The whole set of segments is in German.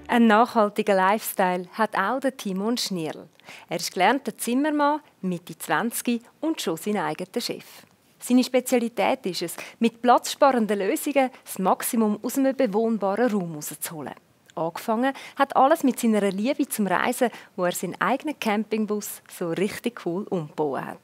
Ein nachhaltiger Lifestyle hat auch der Timon Schnierl. Er ist gelernter Zimmermann, Mitte 20 und schon sein eigener Chef. Seine Spezialität ist es, mit platzsparenden Lösungen das Maximum aus einem bewohnbaren Raum herauszuholen. Angefangen hat alles mit seiner Liebe zum Reisen, wo er seinen eigenen Campingbus so richtig cool umgebaut hat.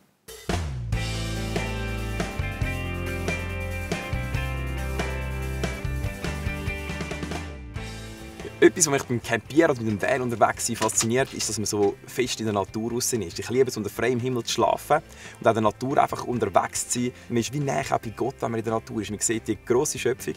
Etwas, was mich beim Campieren oder mit dem Van unterwegs sein fasziniert, ist, dass man so fest in der Natur draussen ist. Ich liebe es, unter freiem Himmel zu schlafen und auch in der Natur einfach unterwegs zu sein. Man ist wie näher auch bei Gott, wenn man in der Natur ist. Man sieht die grosse Schöpfung.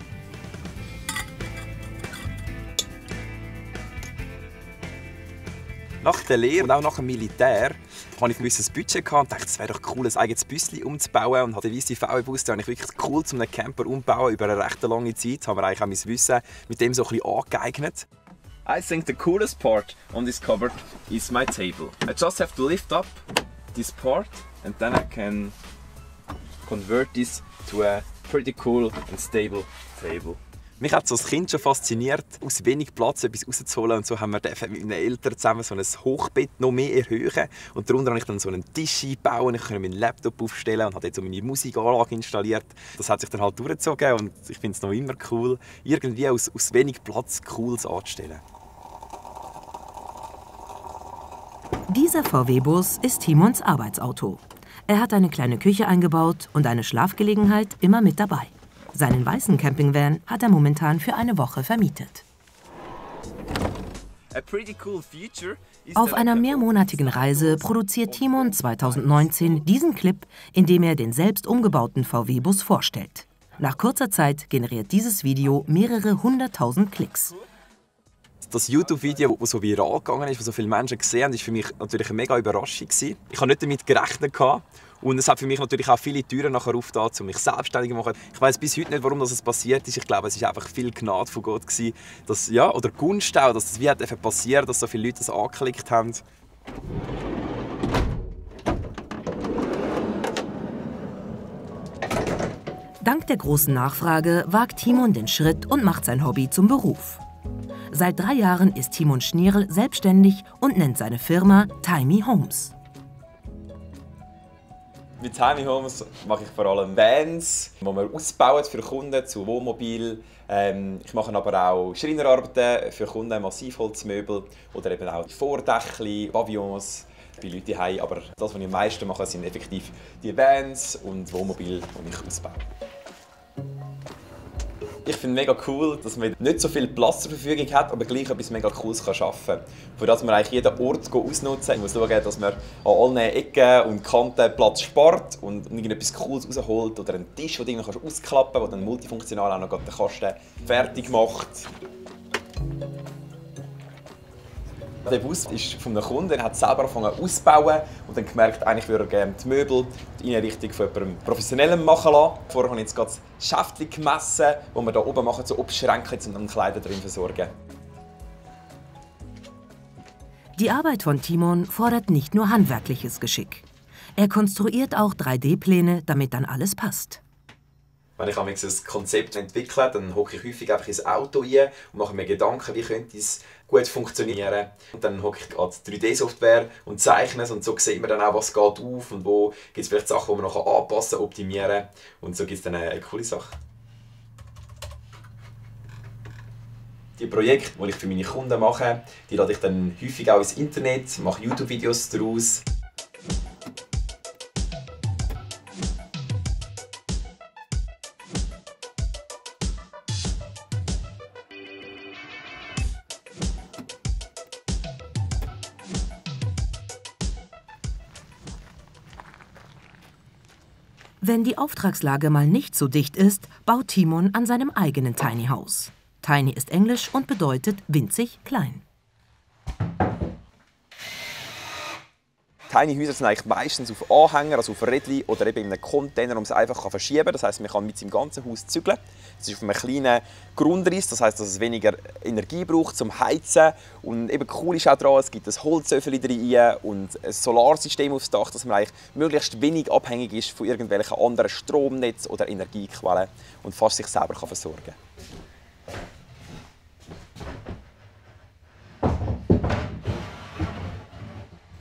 Nach der Lehre und auch nach dem Militär hatte ich ein gewisses Budget und dachte, es wäre doch cool, ein eigenes Büsschen umzubauen. Und habe den weißen VW-Bus, den habe ich wirklich cool zu einem Camper umbauen über eine recht lange Zeit. Haben wir eigentlich auch mein Wissen mit dem so ein bisschen angeeignet. I think the coolest part on this cupboard is my table. I just have to lift up this part and then I can convert this to a pretty cool and stable table. Mich hat so als Kind schon fasziniert, aus wenig Platz etwas rauszuholen. Und so haben wir mit meinen Eltern zusammen so ein Hochbett noch mehr erhöhen. Und darunter habe ich dann so einen Tisch einbauen. Ich konnte meinen Laptop aufstellen und habe jetzt so meine Musikanlage installiert. Das hat sich dann halt durchgezogen und ich finde es noch immer cool, irgendwie aus wenig Platz Cooles anzustellen. Dieser VW-Bus ist Timons Arbeitsauto. Er hat eine kleine Küche eingebaut und eine Schlafgelegenheit immer mit dabei. Seinen weißen Campingvan hat er momentan für eine Woche vermietet. Auf einer mehrmonatigen Reise produziert Timon 2019 diesen Clip, in dem er den selbst umgebauten VW-Bus vorstellt. Nach kurzer Zeit generiert dieses Video mehrere hunderttausend Klicks. Das YouTube-Video, das so viral gegangen ist, das so viele Menschen gesehen haben, war für mich natürlich eine mega Überraschung. Ich habe nicht damit gerechnet. Und es hat für mich natürlich auch viele Türen nachher aufgetan, um mich selbstständig zu machen. Ich weiß bis heute nicht, warum das passiert ist. Ich glaube, es war einfach viel Gnade von Gott, dass, ja, oder Gunst auch, dass das wie passiert, dass so viele Leute das angeklickt haben. Dank der großen Nachfrage wagt Timon den Schritt und macht sein Hobby zum Beruf. Seit 3 Jahren ist Timon Schnierl selbstständig und nennt seine Firma Tiny Homes. Mit Tiny Homes mache ich vor allem Vans, die wir ausbauen für Kunden zu Wohnmobil. Ich mache aber auch Schreinerarbeiten für Kunden, Massivholzmöbel oder eben auch Vordächli, Pavillons bei Leuten zu Hause. Aber das, was ich am meisten mache, sind effektiv die Vans und Wohnmobil, die ich ausbaue. Ich finde es mega cool, dass man nicht so viel Platz zur Verfügung hat, aber gleich etwas mega Cooles schaffen kann. Für das man eigentlich jeden Ort ausnutzen kann. Man muss schauen, dass man an allen Ecken und Kanten Platz spart und irgendetwas Cooles rausholt. Oder einen Tisch, den du ausklappen kannst, der dann multifunktional auch noch den Kasten fertig macht. Der Bus ist von einem Kunden, er hat selber angefangen auszubauen und dann gemerkt, eigentlich würde er gerne die Möbel in die Richtung von jemandem Professionellem machen lassen. Vorher habe ich jetzt gerade das Schäftchen gemessen, das wir hier oben machen, so Obstschränke und dann Kleider drin versorgen. Die Arbeit von Timon fordert nicht nur handwerkliches Geschick. Er konstruiert auch 3D-Pläne, damit dann alles passt. Wenn ich ein Konzept entwickle, dann hocke ich häufig einfach ins Auto rein und mache mir Gedanken, wie könnte es gut funktionieren. Und dann hocke ich an die 3D-Software und zeichne es und so sieht man dann auch, was geht auf und wo gibt es vielleicht Sachen, die man noch anpassen kann, optimieren. Und so gibt es dann eine coole Sache. Die Projekte, die ich für meine Kunden mache, die lade ich dann häufig auch ins Internet, mache YouTube-Videos daraus. Wenn die Auftragslage mal nicht so dicht ist, baut Timon an seinem eigenen Tiny House. Tiny ist Englisch und bedeutet winzig klein. Tiny Häuser sind eigentlich meistens auf Anhänger, also auf Rädchen oder eben in einem Container, um es einfach verschieben kann. Das heisst, man kann mit seinem ganzen Haus zügeln. Es ist auf einem kleinen Grundriss, das heisst, dass es weniger Energie braucht zum Heizen. Und eben cool ist auch daran, es gibt ein Holzöffel rein und ein Solarsystem aufs Dach, dass man eigentlich möglichst wenig abhängig ist von irgendwelchen anderen Stromnetzen oder Energiequellen und fast sich selber versorgen kann.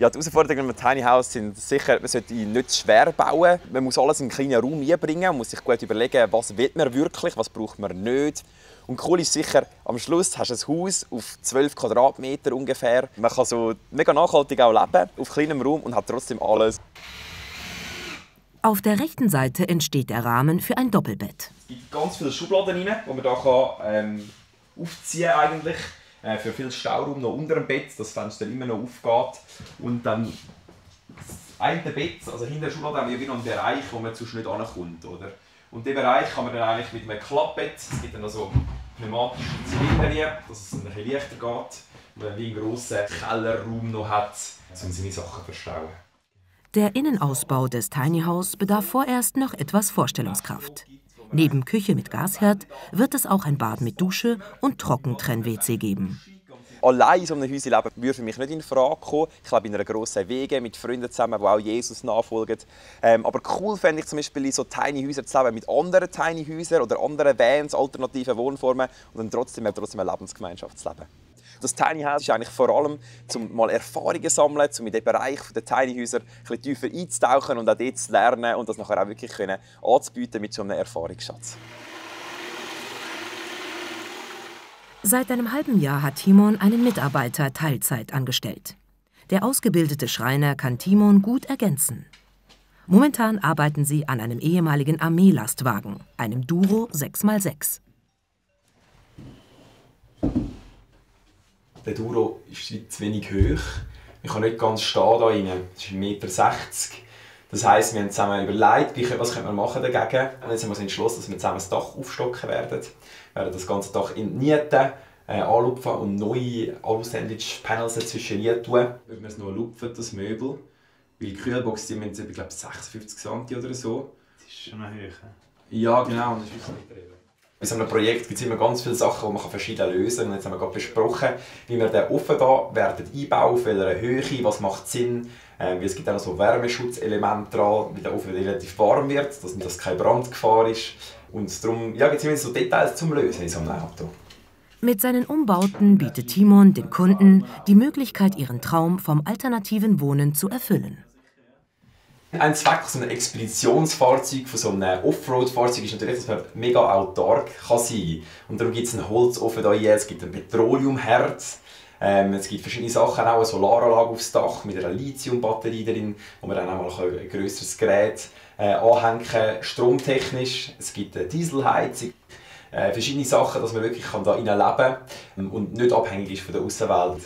Ja, die Herausforderungen mit Tiny House sind sicher, man sollte nicht zu schwer bauen. Man muss alles in einen kleinen Raum einbringen. Man muss sich gut überlegen, was will man wirklich, was braucht man nicht. Und cool ist sicher, am Schluss hast du ein Haus auf 12 Quadratmeter ungefähr. Man kann so mega nachhaltig auch leben, auf kleinem Raum und hat trotzdem alles. Auf der rechten Seite entsteht der Rahmen für ein Doppelbett. Es gibt ganz viele Schubladen rein, die man hier aufziehen kann. Für viel Stauraum noch unter dem Bett, das Fenster immer noch aufgeht. Und dann das eine Bett, also hinter der Schublade haben wir wieder einen Bereich, wo man sonst nicht ankommt. Oder? Und diesen Bereich kann man dann eigentlich mit einem Klappbett, es gibt dann noch so pneumatische Zylinder, dass es ein bisschen leichter geht, und dann wie einen grossen Kellerraum noch hat, um seine Sachen zu verstauen. Der Innenausbau des Tiny House bedarf vorerst noch etwas Vorstellungskraft. Neben Küche mit Gasherd wird es auch ein Bad mit Dusche und Trockentrenn-WC geben. Allein in so einem Häuschen leben würde für mich nicht in Frage kommen. Ich lebe in einer grossen Wege mit Freunden zusammen, die auch Jesus nachfolgen. Aber cool fände ich zum Beispiel in so Tiny Häusern zu leben mit anderen Tiny Häusern oder anderen Vans, alternativen Wohnformen und dann trotzdem eine Lebensgemeinschaft zu leben. Das Tiny House ist eigentlich vor allem, um mal Erfahrungen zu sammeln, um in den Bereich der Tiny Häuser ein bisschen tiefer einzutauchen und auch dort zu lernen und das nachher auch wirklich anzubieten mit so einem Erfahrungsschatz. Seit einem halben Jahr hat Timon einen Mitarbeiter Teilzeit angestellt. Der ausgebildete Schreiner kann Timon gut ergänzen. Momentan arbeiten sie an einem ehemaligen Armeelastwagen, einem Duro 6x6. Der Duro ist zu wenig hoch. Ich kann nicht ganz stehen da rein. Es ist 1,60 Meter. Das heisst, wir haben zusammen überlegt, was können wir machen dagegen. Und jetzt haben wir uns entschlossen, dass wir zusammen das Dach aufstocken werden. Wir werden das ganze Dach entnieten, anlupfen und neue Alu-Sandwich-Panels dazwischen rein tun. Wenn wir es noch lupfen, das Möbel. Weil die Kühlbox, die haben jetzt, ich glaube, 56 cm oder so. Das ist schon eine Höhe. Ja, genau. Das ist wirklich drin. Bei so einem Projekt gibt es immer ganz viele Sachen, die man verschieden lösen kann. Und jetzt haben wir gerade besprochen, wie wir den Ofen hier werden einbauen, auf welcher Höhe, was macht Sinn. Weil es gibt auch noch so Wärmeschutzelemente dran, weil der Ofen relativ warm wird, dass das keine Brandgefahr ist. Und darum gibt es immer so Details zum Lösen in so einem Auto. Mit seinen Umbauten bietet Timon den Kunden die Möglichkeit, ihren Traum vom alternativen Wohnen zu erfüllen. Ein Zweck von so einem Expeditionsfahrzeug, von so einem Offroad-Fahrzeug ist natürlich, dass man mega autark sein kann. Und darum gibt es einen Holzofen hier, es gibt einen Petroleumherd, es gibt verschiedene Sachen, auch eine Solaranlage aufs Dach mit einer Lithium-Batterie drin, wo man dann auch mal ein grösseres Gerät anhängen kann, stromtechnisch. Es gibt eine Dieselheizung, verschiedene Sachen, dass man wirklich da leben kann und nicht abhängig ist von der Aussenwelt.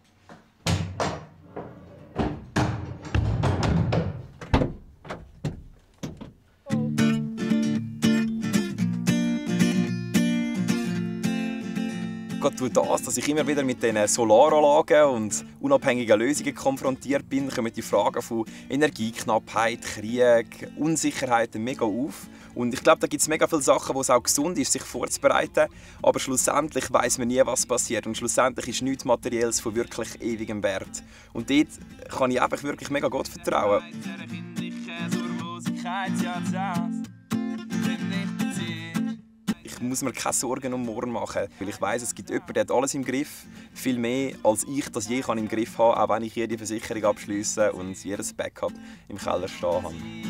Gerade durch das, dass ich immer wieder mit diesen Solaranlagen und unabhängigen Lösungen konfrontiert bin, kommen die Fragen von Energieknappheit, Krieg, Unsicherheiten mega auf. Und ich glaube, da gibt es mega viele Sachen, wo es auch gesund ist, sich vorzubereiten. Aber schlussendlich weiß man nie, was passiert. Und schlussendlich ist nichts Materielles von wirklich ewigem Wert. Und dort kann ich einfach wirklich mega Gott vertrauen. Ich muss mir keine Sorgen um morgen machen, weil ich weiss, es gibt jemanden, der hat alles im Griff, viel mehr als ich das je im Griff haben kann, auch wenn ich jede Versicherung abschliessen und jedes Backup im Keller stehen habe.